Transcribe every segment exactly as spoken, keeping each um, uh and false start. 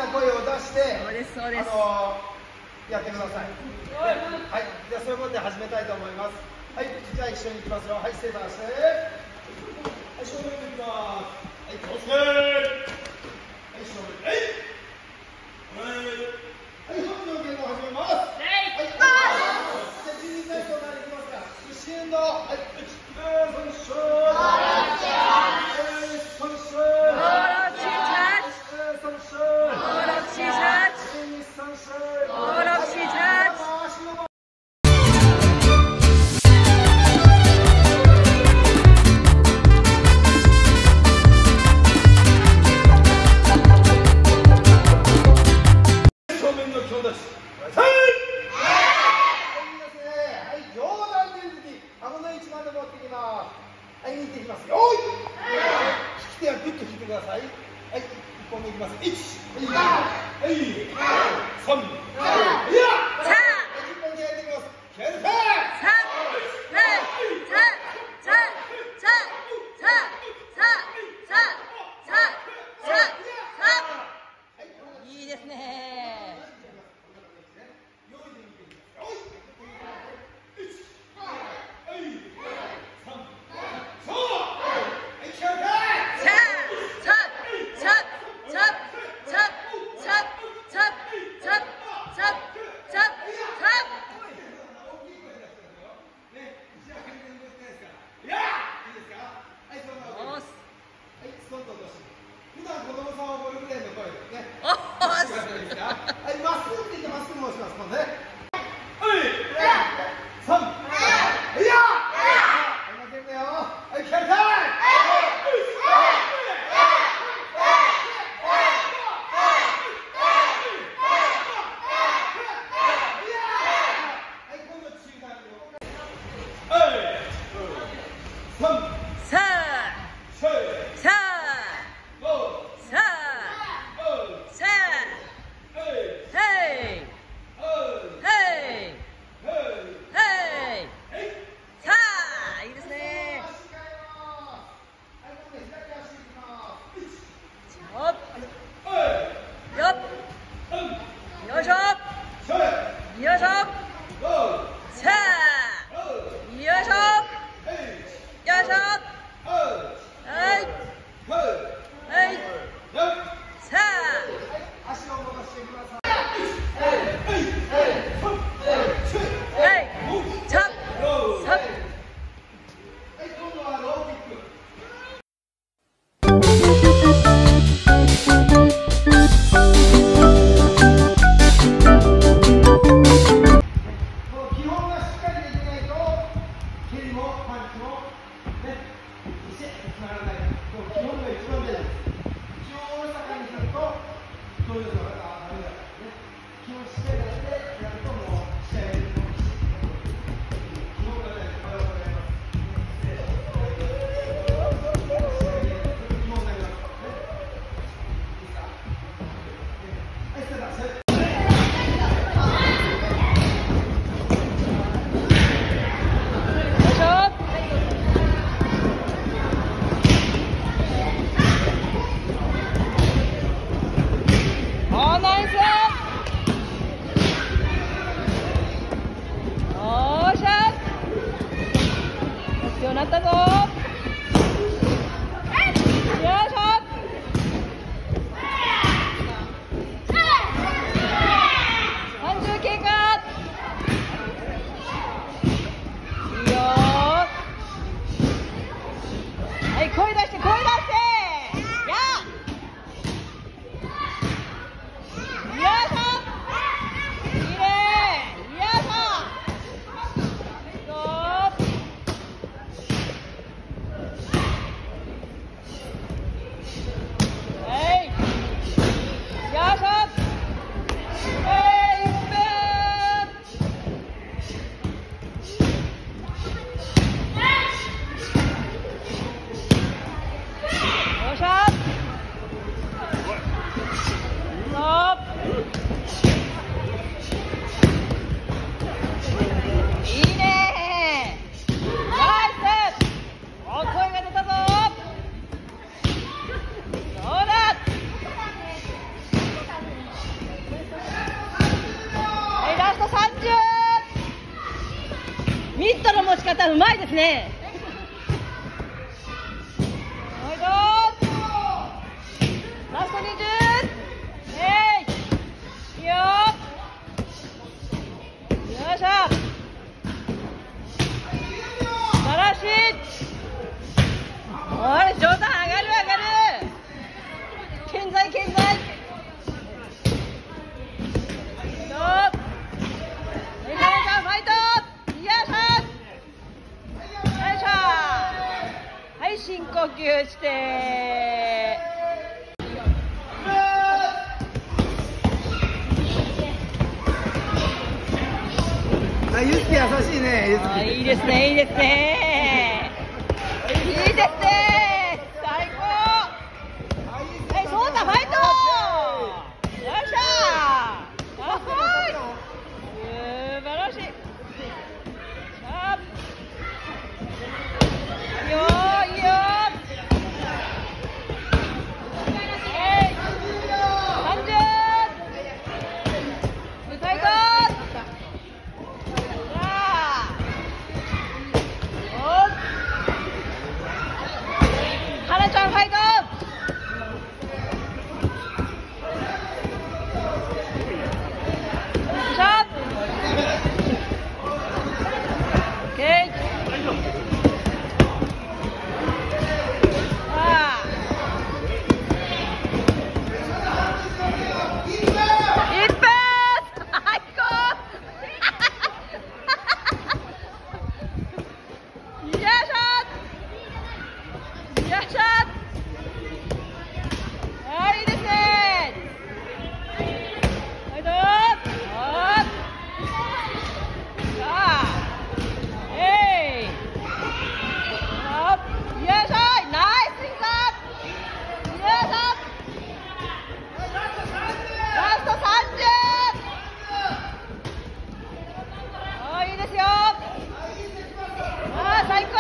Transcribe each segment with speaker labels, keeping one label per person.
Speaker 1: な声を出して、
Speaker 2: そうですそうです。
Speaker 1: あのやってください。はい、じゃあそういうことで始めたいと思います。はい、じゃあ一緒に行きますよ。はい、セーターして。はい、正面に行きます。はい、気をつけ。はい、正面。はい。はい、本の言語を始めます。はい。じゃあ人事体操からいきますから。屈伸運動。はい。はい、そんしょー。そんしょー。そんしょー。はい、抜いていきますよ。引き手はグッと引いてください。はい、一本目いきます。一、はい、三、いや、一本目やっていきます。キャルフェー。
Speaker 2: いいですね。
Speaker 1: 普段子供さんはこれぐらいの声ですね。はい、まっすぐって言ってまっすぐ押します。今度ね。はい。三。いや。今出るよ。はい、キャルタイム。
Speaker 2: 方うまいですね。はいどうラストにじゅう。えいいいよ。よいしょ。素晴らしい。おい上段上がる上がる。健在健在。どうメガネちゃんファイト。よいしょ。よいしょ。はい深呼吸して。
Speaker 1: あ、ゆうすけ優しいね。ゆうすけ。
Speaker 2: あ、いいですね、いいですね。いいですね。最高。はい、そうだ、ファイト。よっしゃ。あ、はい。素晴らしい。さあ。いいよ、いいよ。えい。さんじゅう。ファイト。はなちゃんファイト。ショット。オッケー。ああ。一発。最高。よいしょ。よっしゃー。はい、いいですねー。はい、どうさあ、えいよいしょー。ナイススイングアップ。よいしょ。ラストさんじゅう。はい、いいですよ。あー、最高。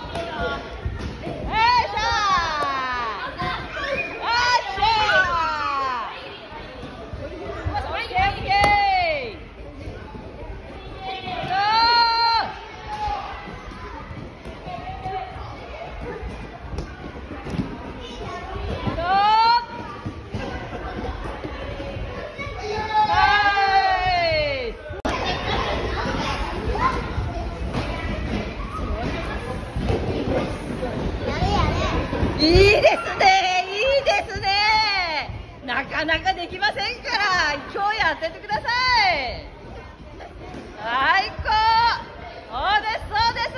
Speaker 2: いいですね、いいですね。なかなかできませんから、今日やっててください。最高。そうです、そうです。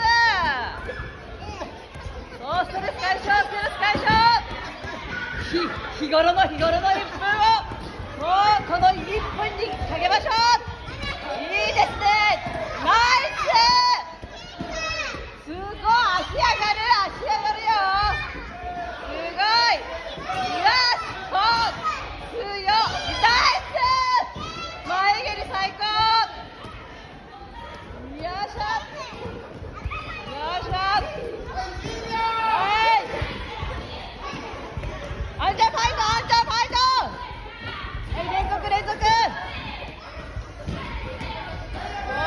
Speaker 2: そう、ストレス解消、ストレス解消。日、日頃の日頃のいっぷんを、もうこのいっぷんにかけましょう。いいですね。ナイス。すごい、足上がる、足上がるよ。すごい。よし、そう、強い。ナイス。前蹴り最高。よいしょ。よいしょ。はい。アンジャーファイト、アンジャーファイト。はい、連続連続。はい。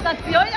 Speaker 2: さん強いよ。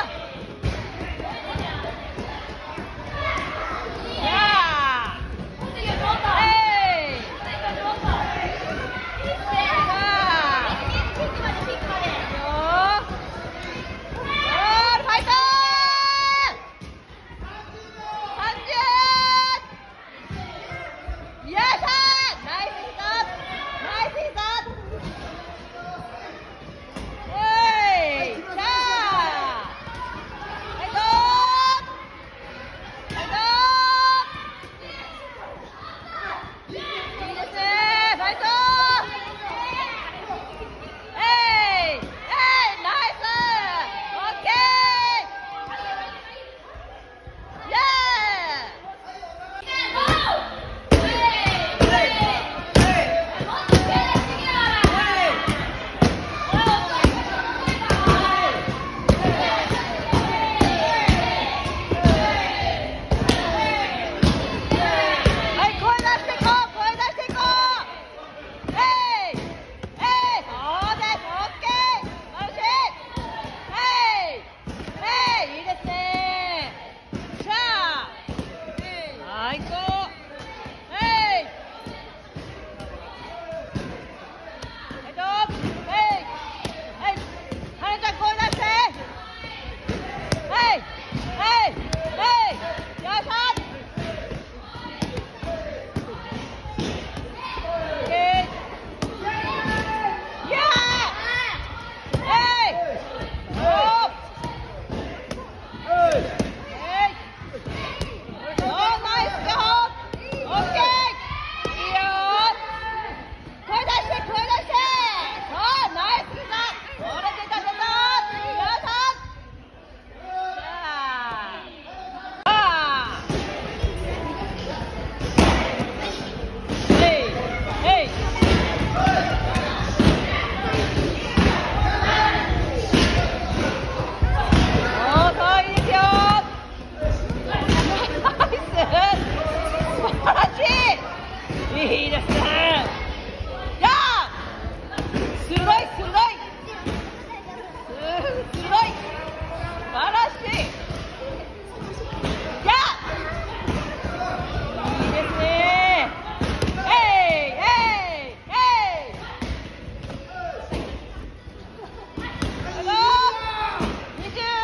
Speaker 2: いいですね。やあ、鋭い鋭い鋭い、素晴らしい。やあ、いいですね。えいえいえい。あのにじゅう。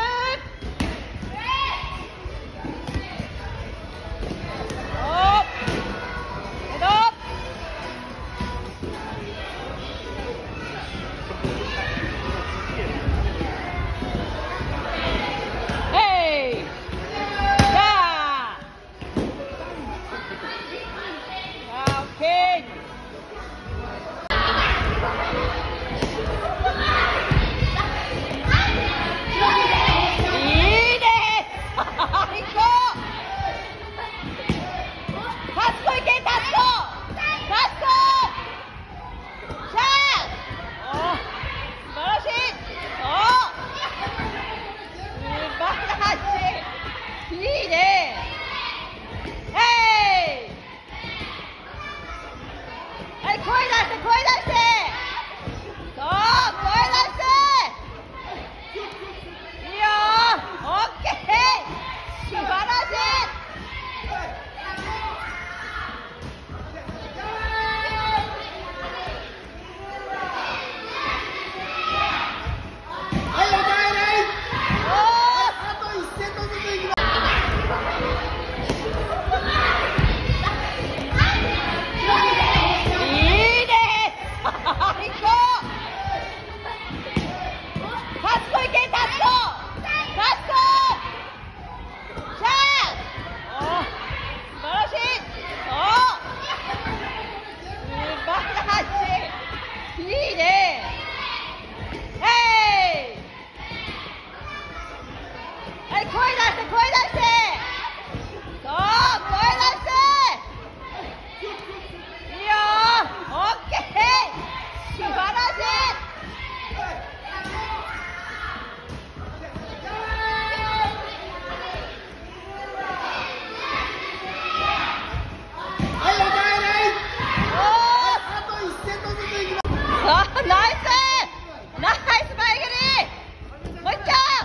Speaker 2: ナイスナイス前蹴り、もう一回。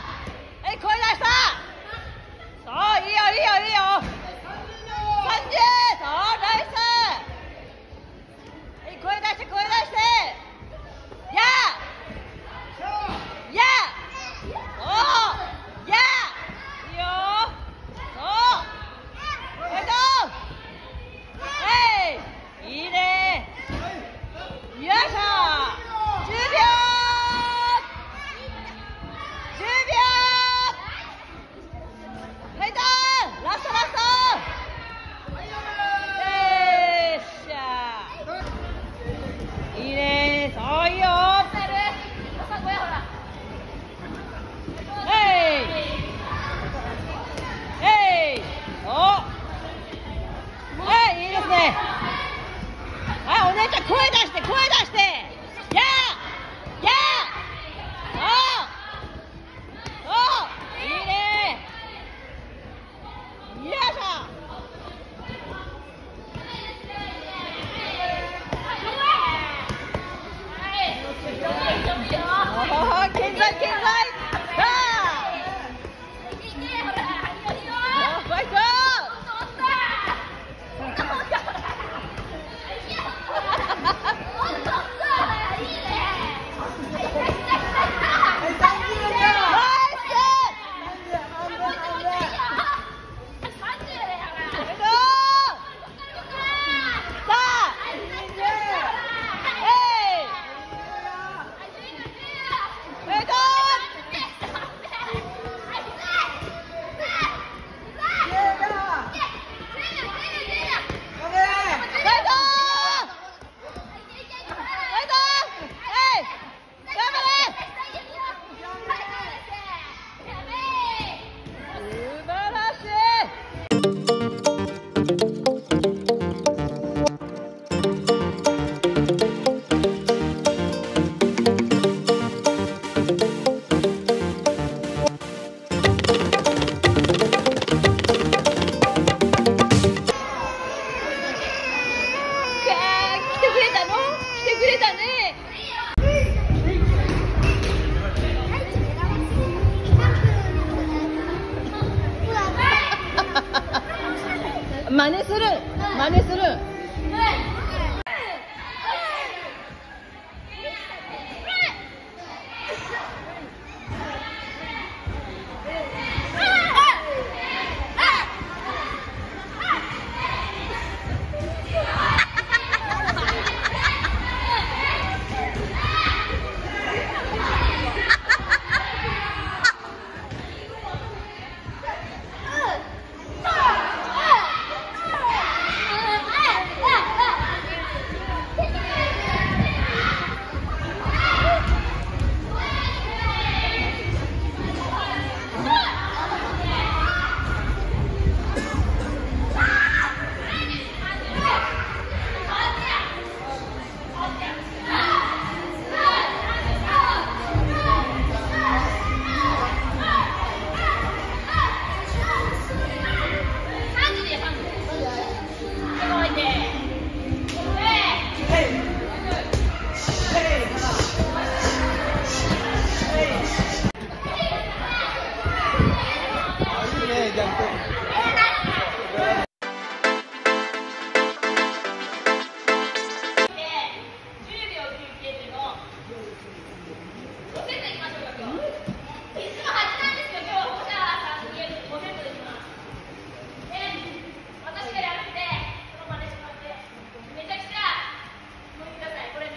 Speaker 2: 真似する真似する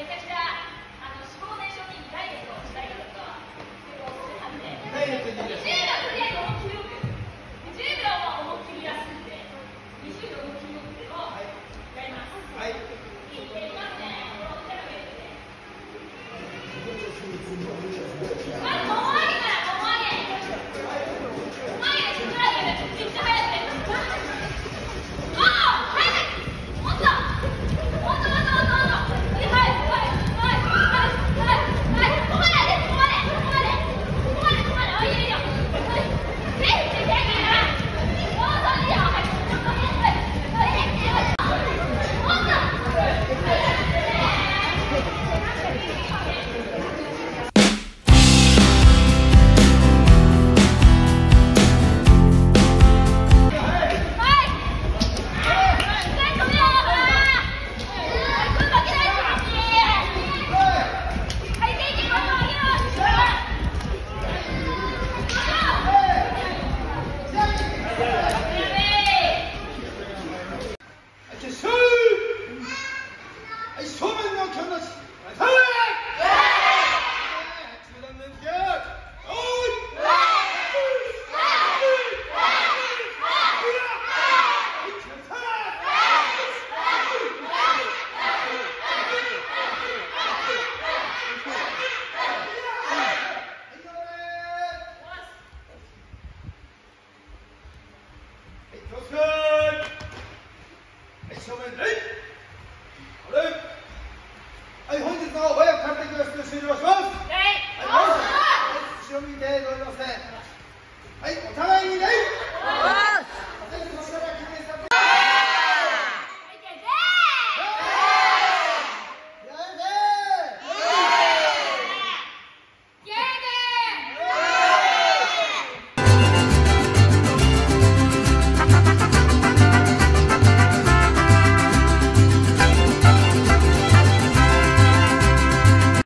Speaker 1: ダイエットにいいです。